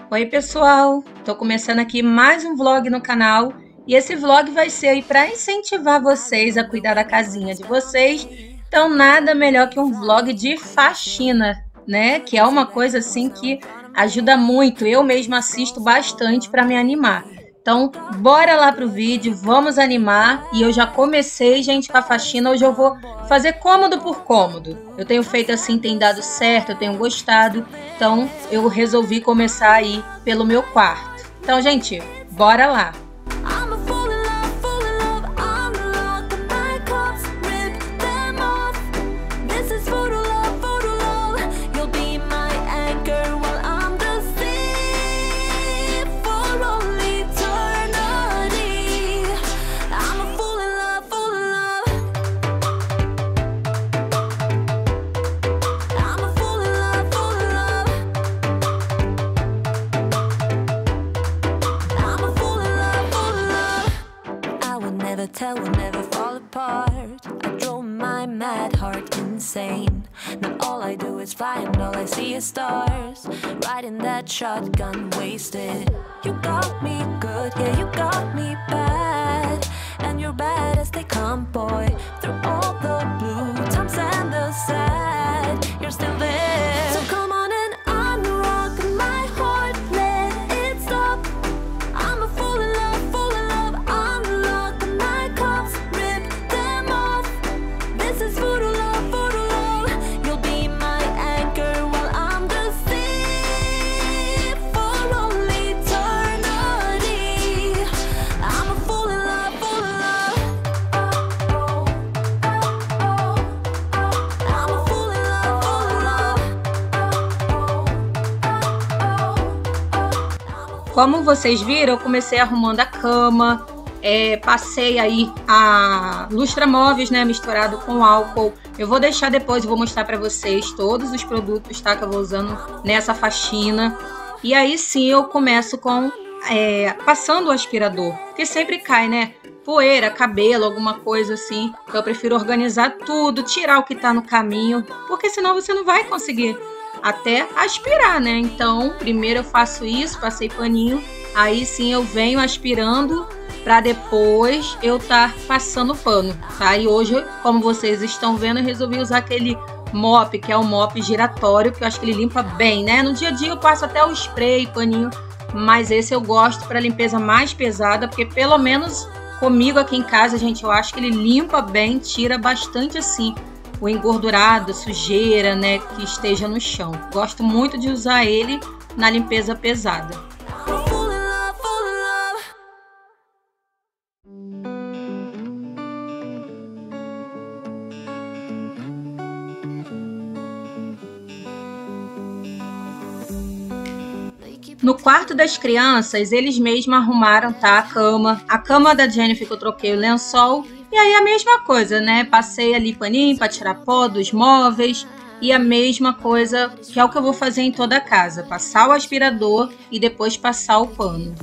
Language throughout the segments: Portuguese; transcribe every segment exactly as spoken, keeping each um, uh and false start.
Oi pessoal, tô começando aqui mais um vlog no canal e esse vlog vai ser aí para incentivar vocês a cuidar da casinha de vocês. Então nada melhor que um vlog de faxina, né? Que é uma coisa assim que ajuda muito. Eu mesma assisto bastante para me animar. Então bora lá pro vídeo, vamos animar. E eu já comecei, gente, com a faxina. Hoje eu vou fazer cômodo por cômodo. Eu tenho feito assim, tem dado certo, eu tenho gostado. Então eu resolvi começar aí pelo meu quarto. Então, gente, bora lá! Tell will never fall apart. I drove my mad heart insane. Now all I do is fly and all I see is stars. Riding that shotgun wasted. You got me good, yeah, you got me bad. And you're bad as they come, boy. Through all the blue times and the sad, you're still there. So come on and unrock my heart, let it stop. I'm a fool in love, fool in love. Unlock my cups, rip them off. This is voodoo love, voodoo love. You'll be my anchor while I'm the sea for all eternity. I'm a fool in love, fool in love. Oh, oh, oh, oh. I'm a fool in love, fool in love. Oh, oh, oh, oh. Como vocês viram, eu comecei arrumando a cama, é, passei aí a lustra-móveis, né, misturado com álcool. Eu vou deixar depois, eu vou mostrar para vocês todos os produtos, tá, que eu vou usando nessa faxina. E aí sim eu começo com é, passando o aspirador, porque sempre cai, né, poeira, cabelo, alguma coisa assim. Então eu prefiro organizar tudo, tirar o que tá no caminho, porque senão você não vai conseguir até aspirar, né? Então, primeiro eu faço isso, passei paninho, aí sim eu venho aspirando para depois eu estar passando pano, tá? E hoje, como vocês estão vendo, eu resolvi usar aquele mop, que é um mop giratório, que eu acho que ele limpa bem, né? No dia a dia eu passo até o spray, paninho, mas esse eu gosto para limpeza mais pesada, porque pelo menos comigo aqui em casa, gente, eu acho que ele limpa bem, tira bastante assim o engordurado, sujeira, né, que esteja no chão. Gosto muito de usar ele na limpeza pesada. No quarto das crianças, eles mesmos arrumaram, tá, a cama. A cama da Jennifer que eu troquei o lençol. E aí a mesma coisa, né? Passei ali paninho para tirar pó dos móveis. E a mesma coisa que é o que eu vou fazer em toda a casa. Passar o aspirador e depois passar o pano.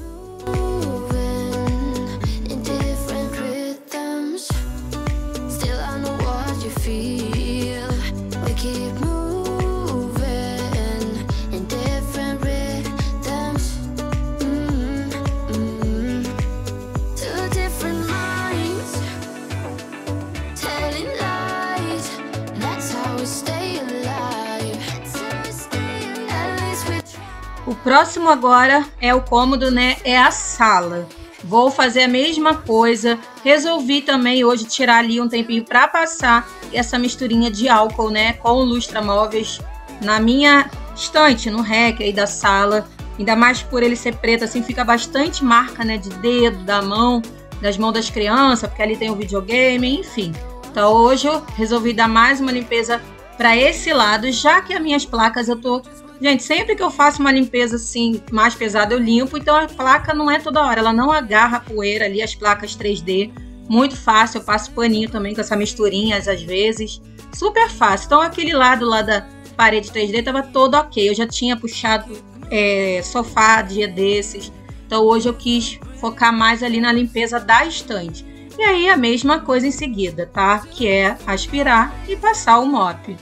O próximo agora é o cômodo, né? É a sala. Vou fazer a mesma coisa. Resolvi também hoje tirar ali um tempinho para passar essa misturinha de álcool, né? Com lustra-móveis na minha estante, no rack aí da sala. Ainda mais por ele ser preto, assim, fica bastante marca, né? De dedo, da mão, das mãos das crianças, porque ali tem o videogame, enfim. Então hoje eu resolvi dar mais uma limpeza para esse lado, já que as minhas placas eu tô... Gente, sempre que eu faço uma limpeza assim mais pesada eu limpo, então a placa não é toda hora, ela não agarra a poeira ali, as placas três D, muito fácil, eu passo paninho também com essa misturinha às vezes, super fácil. Então aquele lado lá da parede três D tava todo ok, eu já tinha puxado é, sofá dia desses, então hoje eu quis focar mais ali na limpeza da estante. E aí a mesma coisa em seguida, tá? Que é aspirar e passar o mop.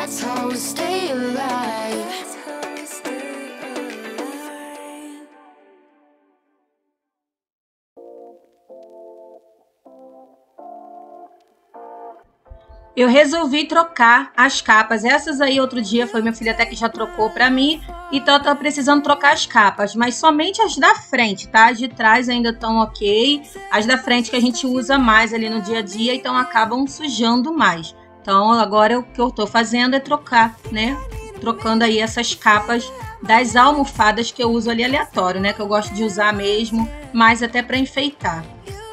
That's how we stay alive. Eu resolvi trocar as capas. Essas aí outro dia foi minha filha até que já trocou pra mim. Então eu tô precisando trocar as capas. Mas somente as da frente, tá? As de trás ainda estão ok. As da frente que a gente usa mais ali no dia a dia. Então acabam sujando mais. Então agora o que eu tô fazendo é trocar, né? Trocando aí essas capas das almofadas que eu uso ali aleatório, né? Que eu gosto de usar mesmo. Mais até pra enfeitar.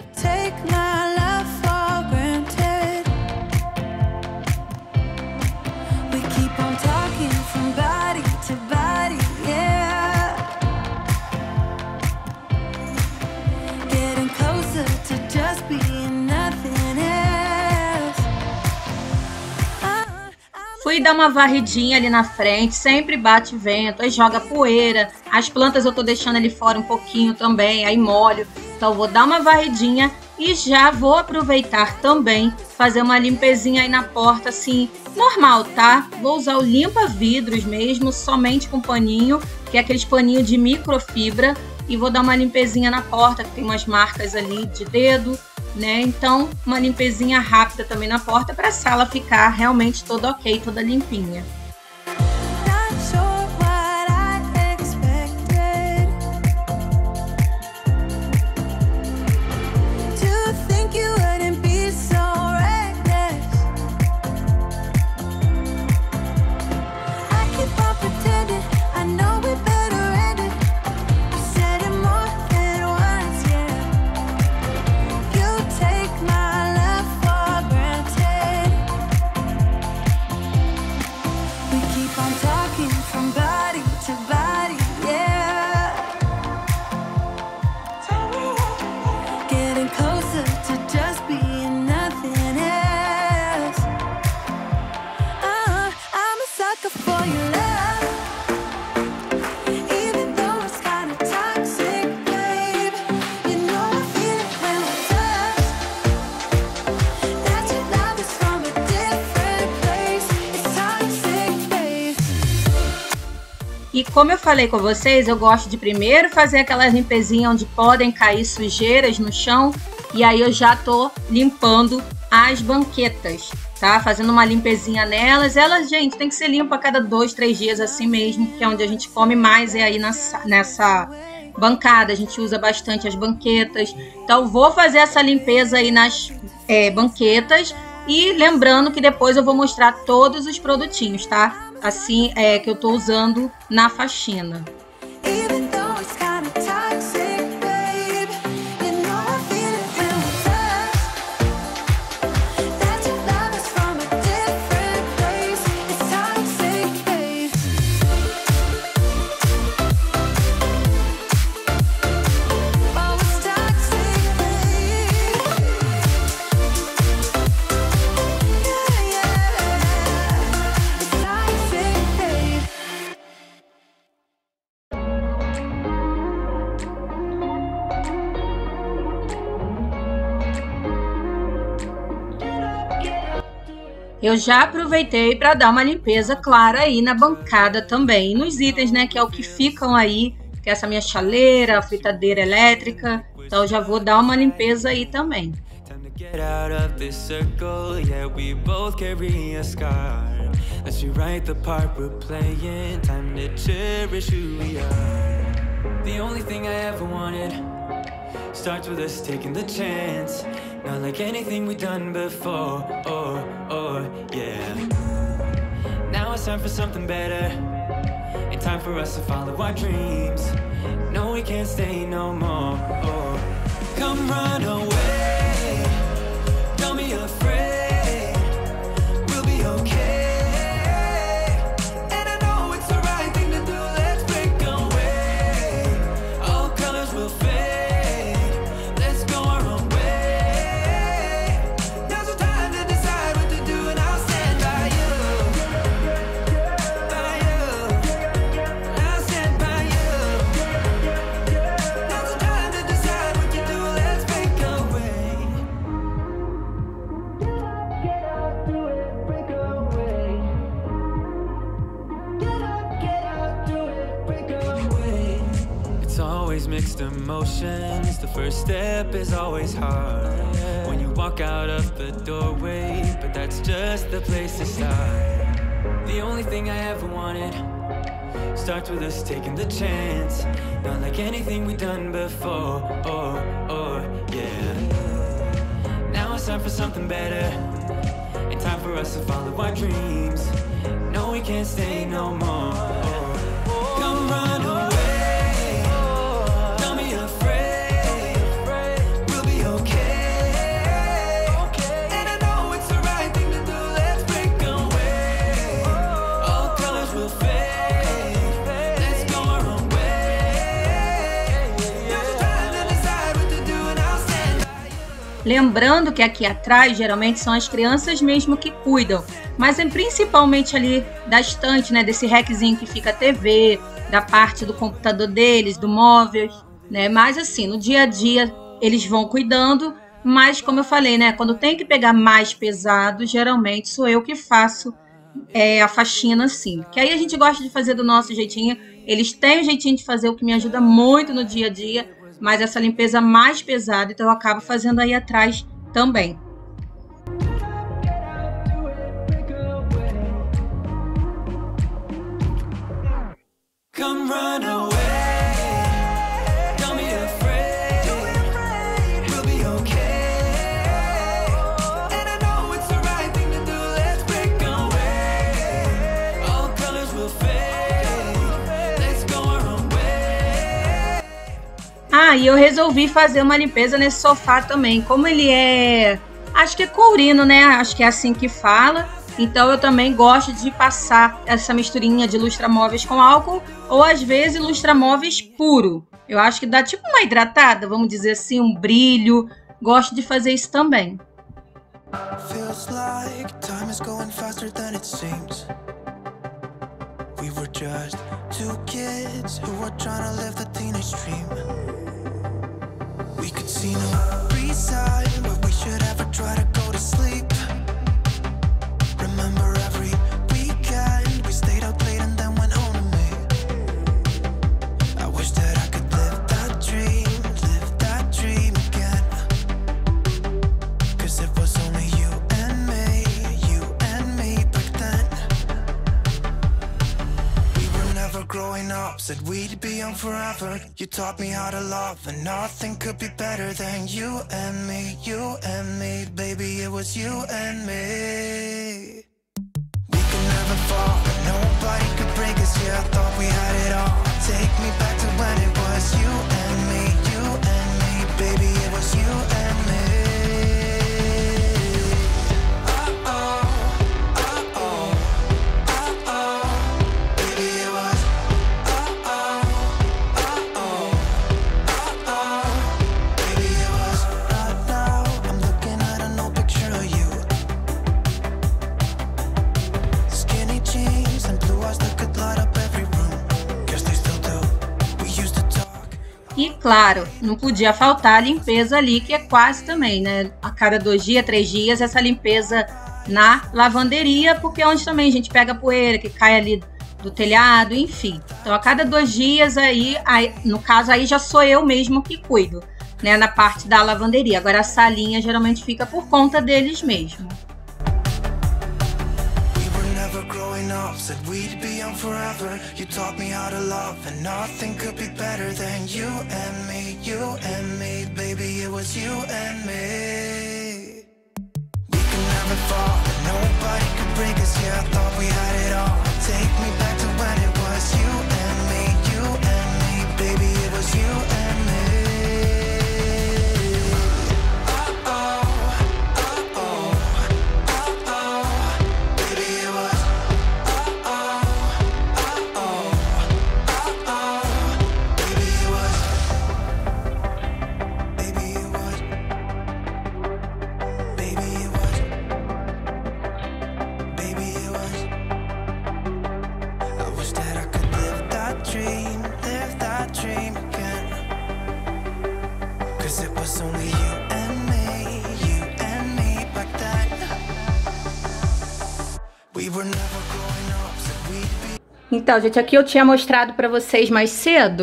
Fui dar uma varridinha ali na frente, sempre bate vento, aí joga poeira. As plantas eu tô deixando ali fora um pouquinho também, aí molho. Então vou dar uma varridinha e já vou aproveitar também fazer uma limpezinha aí na porta, assim, normal, tá? Vou usar o limpa-vidros mesmo, somente com paninho, que é aqueles paninhos de microfibra. E vou dar uma limpezinha na porta, que tem umas marcas ali de dedo, né? Então, uma limpezinha rápida também na porta para a sala ficar realmente toda ok, toda limpinha. E como eu falei com vocês, eu gosto de primeiro fazer aquela limpezinha onde podem cair sujeiras no chão. E aí eu já tô limpando as banquetas, tá? Fazendo uma limpezinha nelas. Elas, gente, tem que ser limpa a cada dois, três dias assim mesmo. Que é onde a gente come mais, é aí nessa, nessa bancada. A gente usa bastante as banquetas. Então vou fazer essa limpeza aí nas é, banquetas. E lembrando que depois eu vou mostrar todos os produtinhos, tá? Assim é que eu tô usando na faxina. Eu já aproveitei para dar uma limpeza clara aí na bancada também. E nos itens, né, que é o que ficam aí, que é essa minha chaleira, a fritadeira elétrica. Então eu já vou dar uma limpeza aí também. Starts with us taking the chance, not like anything we've done before. Oh, oh, yeah. Now it's time for something better, and time for us to follow our dreams. No, we can't stay no more. Oh, come run away. Don't be afraid. We'll be okay. Away. always mixed emotions. The first step is always hard when you walk out of the doorway, but that's just the place to start. The only thing I ever wanted starts with us taking the chance. Not like anything we've done before. Oh, oh, yeah. Now it's time for something better, and time for us to follow our dreams. No, we can't stay no more. Oh, come run away. Lembrando que aqui atrás, geralmente, são as crianças mesmo que cuidam. Mas é principalmente ali da estante, né? Desse rackzinho que fica a T V, da parte do computador deles, do móvel, né? Mas assim, no dia a dia, eles vão cuidando. Mas, como eu falei, né? Quando tem que pegar mais pesado, geralmente sou eu que faço é, a faxina assim. Que aí a gente gosta de fazer do nosso jeitinho. Eles têm um jeitinho de fazer, o que me ajuda muito no dia a dia. Mas essa limpeza mais pesada, então eu acabo fazendo aí atrás também. Come run away. Ah, e eu resolvi fazer uma limpeza nesse sofá também. Como ele é, acho que é courino, né? Acho que é assim que fala. Então eu também gosto de passar essa misturinha de lustramóveis com álcool, ou às vezes lustramóveis puro. Eu acho que dá tipo uma hidratada, vamos dizer assim, um brilho. Gosto de fazer isso também. Feels like time is going faster than it seems. We were just two kids who were trying to live the teenage dream. We could see no reason, but we should ever try to go to sleep. Remember every weekend we stayed out late and then went home to me. I wish that I could live that dream, live that dream again. Cause it was only you and me, you and me back then. We were never growing up, said we'd be young forever. You taught me how to love, and nothing could be better than you and me, you and me. Baby, it was you and me. We could never fall, and nobody could break us. Yeah, I thought we had it all. Take me back to when it was you and me, you and me. Baby, it was you and me. Uh-oh, uh-oh, uh-oh. Baby, it was uh-oh, uh-oh, uh-oh. Baby, it was right now. I'm looking at an old picture of you. Skinny jeans and blue eyes that could light up every room. Guess they still do. We used to talk. E claro, não podia faltar a limpeza ali, que é quase também, né? A cada dois dias, três dias, essa limpeza na lavanderia, porque é onde também a gente pega poeira que cai ali do telhado, enfim. Então, a cada dois dias aí, aí no caso aí já sou eu mesmo que cuido, né? Na parte da lavanderia. Agora a salinha geralmente fica por conta deles mesmo. We were never growing up, said we'd be young forever. You taught me how to love, and nothing could be better than you and me, you and me. Baby, it was you and me. We could never fall, and nobody could break us. Yeah, I thought we had it all. Take me back to when it was you and me, you and me. Baby, it was you and me. Uh-oh, uh-oh, uh-oh. Baby, it was uh-oh, uh-oh, uh-oh. Baby, it was. Baby, it was. Baby, it was. Baby, it was. I wish that I could live that dream, live that dream again. Cause it was only you and me, you and me back then. We were never growing up, said we'd be. Então, gente, aqui eu tinha mostrado para vocês mais cedo.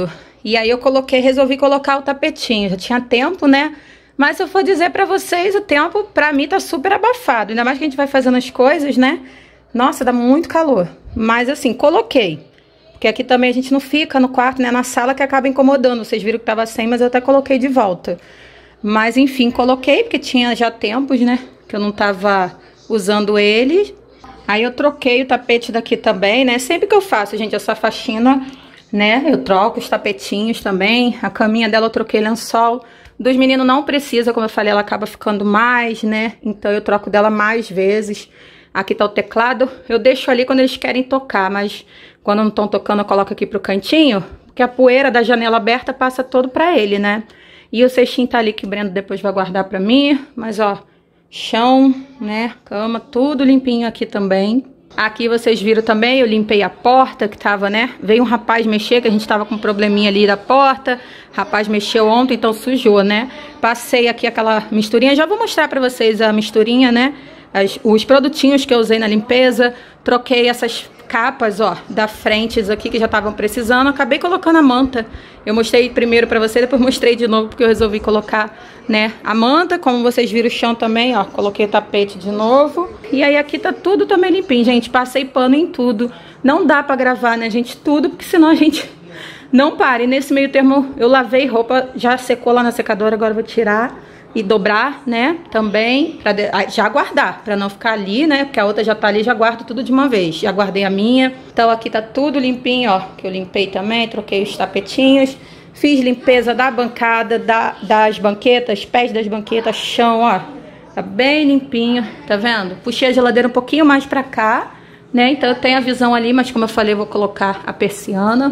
E aí eu coloquei, resolvi colocar o tapetinho. Já tinha tempo, né? Mas se eu for dizer pra vocês, o tempo pra mim tá super abafado. Ainda mais que a gente vai fazendo as coisas, né? Nossa, dá muito calor. Mas assim, coloquei. Porque aqui também a gente não fica no quarto, né? Na sala que acaba incomodando. Vocês viram que tava sem, mas eu até coloquei de volta. Mas enfim, coloquei porque tinha já tempos, né? Que eu não tava usando ele. Aí eu troquei o tapete daqui também, né? Sempre que eu faço, gente, essa faxina, né? Eu troco os tapetinhos também. A caminha dela eu troquei lençol. Dos meninos não precisa, como eu falei, ela acaba ficando mais, né? Então eu troco dela mais vezes. Aqui tá o teclado. Eu deixo ali quando eles querem tocar, mas quando não estão tocando eu coloco aqui pro cantinho, porque a poeira da janela aberta passa todo pra ele, né? E o cestinho tá ali que o Brendo depois vai guardar pra mim. Mas ó, chão, né? Cama, tudo limpinho aqui também. Aqui vocês viram também, eu limpei a porta que tava, né? Veio um rapaz mexer, que a gente tava com um probleminha ali da porta. Rapaz mexeu ontem, então sujou, né? Passei aqui aquela misturinha. Já vou mostrar pra vocês a misturinha, né? As, os produtinhos que eu usei na limpeza. Troquei essas capas, ó, da frente aqui que já estavam precisando. Acabei colocando a manta. Eu mostrei primeiro pra você, depois mostrei de novo porque eu resolvi colocar, né, a manta. Como vocês viram o chão também, ó, coloquei o tapete de novo. E aí aqui tá tudo também limpinho, gente. Passei pano em tudo. Não dá pra gravar, né, gente, tudo, porque senão a gente não para. E nesse meio termo eu lavei roupa, já secou lá na secadora, agora eu vou tirar e dobrar, né, também, pra de... já guardar, pra não ficar ali, né, porque a outra já tá ali, já guardo tudo de uma vez. Já guardei a minha. Então aqui tá tudo limpinho, ó, que eu limpei também, troquei os tapetinhos. Fiz limpeza da bancada, da, das banquetas, pés das banquetas, chão, ó. Tá bem limpinho, tá vendo? Puxei a geladeira um pouquinho mais pra cá, né, então eu tenho a visão ali, mas como eu falei, eu vou colocar a persiana.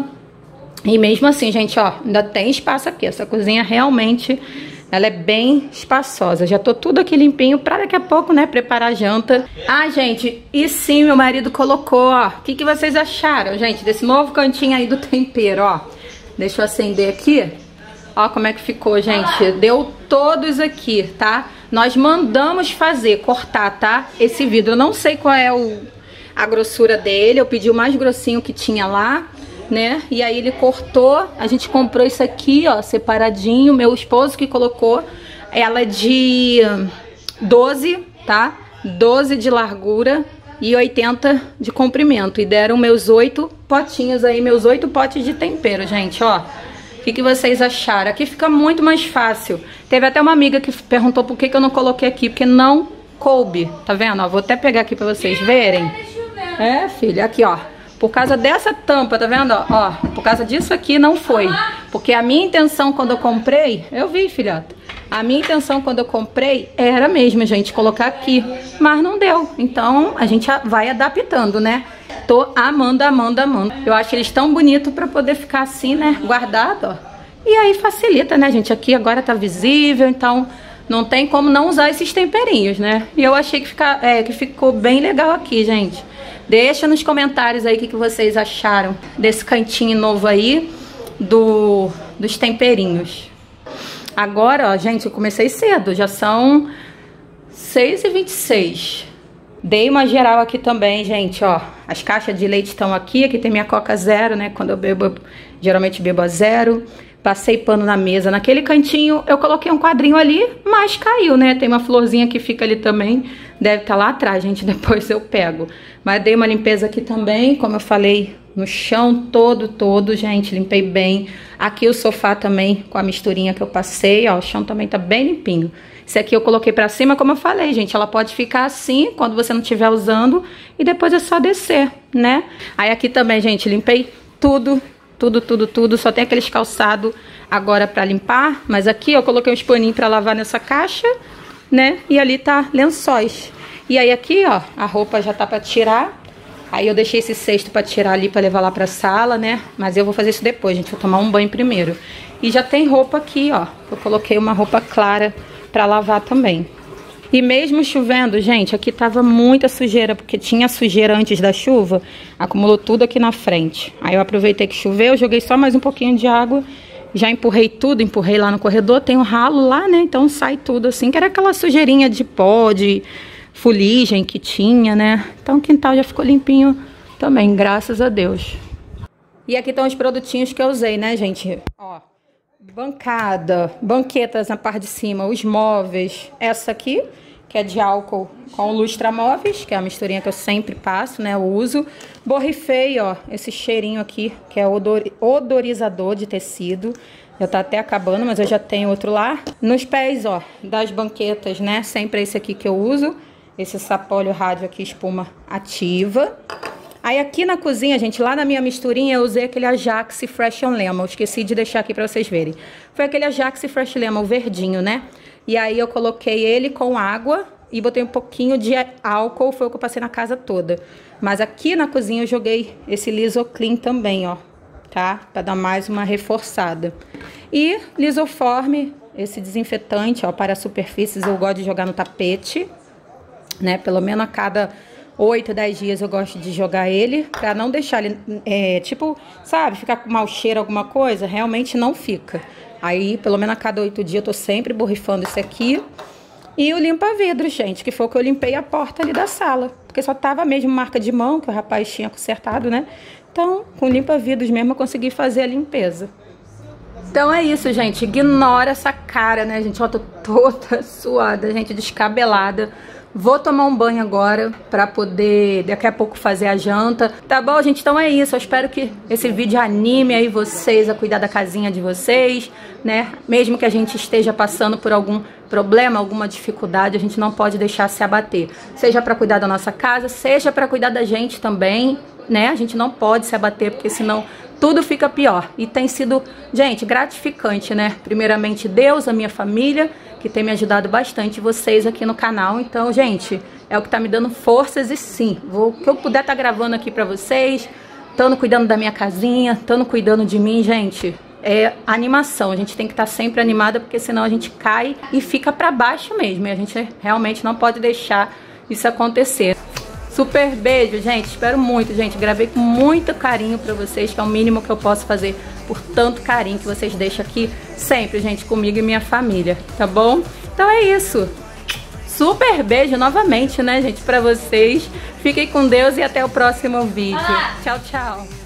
E mesmo assim, gente, ó, ainda tem espaço aqui. Essa cozinha realmente... ela é bem espaçosa. Já tô tudo aqui limpinho pra daqui a pouco, né, preparar a janta. Ah, gente, e sim, meu marido colocou, ó. O que que vocês acharam, gente, desse novo cantinho aí do tempero, ó? Deixa eu acender aqui. Ó como é que ficou, gente. Deu todos aqui, tá? Nós mandamos fazer, cortar, tá? Esse vidro. Eu não sei qual é o, a grossura dele. Eu pedi o mais grossinho que tinha lá, né? E aí ele cortou, a gente comprou isso aqui, ó, separadinho, meu esposo que colocou. Ela é de doze, tá? doze de largura e oitenta de comprimento. E deram meus oito potinhos aí, meus oito potes de tempero, gente, ó. O que que vocês acharam? Aqui fica muito mais fácil. Teve até uma amiga que perguntou por que que eu não coloquei aqui, porque não coube, tá vendo? Ó, vou até pegar aqui pra vocês verem. É, filha, aqui, ó. Por causa dessa tampa, tá vendo? Ó, por causa disso aqui não foi. Porque a minha intenção quando eu comprei... Eu vi, filhota. A minha intenção quando eu comprei era mesmo, gente, colocar aqui. Mas não deu. Então, a gente vai adaptando, né? Tô amando, amando, amando. Eu acho eles tão bonitos pra poder ficar assim, né? Guardado, ó. E aí facilita, né, gente? Aqui agora tá visível, então... não tem como não usar esses temperinhos, né? E eu achei que, fica, é, que ficou bem legal aqui, gente. Deixa nos comentários aí o que, que vocês acharam desse cantinho novo aí do, dos temperinhos. Agora, ó, gente, eu comecei cedo. Já são seis e vinte e seis. Dei uma geral aqui também, gente, ó. As caixas de leite estão aqui. Aqui tem minha Coca Zero, né? Quando eu bebo, eu geralmente bebo a zero. Passei pano na mesa. Naquele cantinho eu coloquei um quadrinho ali, mas caiu, né? Tem uma florzinha que fica ali também. Deve estar lá atrás, gente. Depois eu pego. Mas dei uma limpeza aqui também, como eu falei, no chão todo, todo, gente. Limpei bem. Aqui o sofá também, com a misturinha que eu passei, ó. O chão também tá bem limpinho. Esse aqui eu coloquei pra cima, como eu falei, gente. Ela pode ficar assim, quando você não estiver usando. E depois é só descer, né? Aí aqui também, gente, limpei tudo. Tudo, tudo, tudo. Só tem aqueles calçados agora pra limpar. Mas aqui eu coloquei uns paninhos pra lavar nessa caixa, né? E ali tá lençóis. E aí aqui, ó, a roupa já tá pra tirar. Aí eu deixei esse cesto pra tirar ali, pra levar lá pra sala, né? Mas eu vou fazer isso depois, gente. Vou tomar um banho primeiro. E já tem roupa aqui, ó. Eu coloquei uma roupa clara pra lavar também. E mesmo chovendo, gente, aqui tava muita sujeira, porque tinha sujeira antes da chuva, acumulou tudo aqui na frente. Aí eu aproveitei que choveu, joguei só mais um pouquinho de água, já empurrei tudo, empurrei lá no corredor, tem um ralo lá, né, então sai tudo assim, que era aquela sujeirinha de pó, de fuligem que tinha, né. Então o quintal já ficou limpinho também, graças a Deus. E aqui estão os produtinhos que eu usei, né, gente? Ó, bancada, banquetas na parte de cima, os móveis. Essa aqui, que é de álcool com lustramóveis, que é a misturinha que eu sempre passo, né, eu uso. Borrifei, ó, esse cheirinho aqui, que é odor, odorizador de tecido. Já tá até acabando, mas eu já tenho outro lá. Nos pés, ó, das banquetas, né, sempre esse aqui que eu uso. Esse sapólio rádio aqui, espuma ativa. Aí aqui na cozinha, gente, lá na minha misturinha, eu usei aquele Ajax Fresh and Lemon. Eu esqueci de deixar aqui pra vocês verem. Foi aquele Ajax Fresh Lemon verdinho, né? E aí eu coloquei ele com água e botei um pouquinho de álcool. Foi o que eu passei na casa toda. Mas aqui na cozinha eu joguei esse Lisoclean também, ó. Tá? Pra dar mais uma reforçada. E Lisoform, esse desinfetante, ó, para superfícies, eu gosto de jogar no tapete, né? Pelo menos a cada oito, dez dias eu gosto de jogar ele, pra não deixar ele, é, tipo, sabe, ficar com mau cheiro, alguma coisa, realmente não fica. Aí, pelo menos a cada oito dias eu tô sempre borrifando esse aqui. E o limpa-vidro, gente, que foi o que eu limpei a porta ali da sala, porque só tava mesmo marca de mão, que o rapaz tinha consertado, né? Então, com limpa-vidros mesmo eu consegui fazer a limpeza. Então é isso, gente, ignora essa cara, né, gente, ó, tô toda suada, gente, descabelada. Vou tomar um banho agora pra poder daqui a pouco fazer a janta. Tá bom, gente? Então é isso. Eu espero que esse vídeo anime aí vocês a cuidar da casinha de vocês, né? Mesmo que a gente esteja passando por algum problema, alguma dificuldade, a gente não pode deixar se abater. Seja pra cuidar da nossa casa, seja pra cuidar da gente também, né? A gente não pode se abater, porque senão tudo fica pior. E tem sido, gente, gratificante, né? Primeiramente Deus, a minha família, que tem me ajudado bastante, vocês aqui no canal. Então, gente, é o que tá me dando forças e sim, vou, o que eu puder tá gravando aqui pra vocês, estando cuidando da minha casinha, estando cuidando de mim, gente, é animação. A gente tem que estar sempre animada, porque senão a gente cai e fica pra baixo mesmo. E a gente realmente não pode deixar isso acontecer. Super beijo, gente. Espero muito, gente. Gravei com muito carinho pra vocês, que é o mínimo que eu posso fazer por tanto carinho que vocês deixam aqui sempre, gente, comigo e minha família, tá bom? Então é isso. Super beijo novamente, né, gente, pra vocês. Fiquem com Deus e até o próximo vídeo. Tchau, tchau.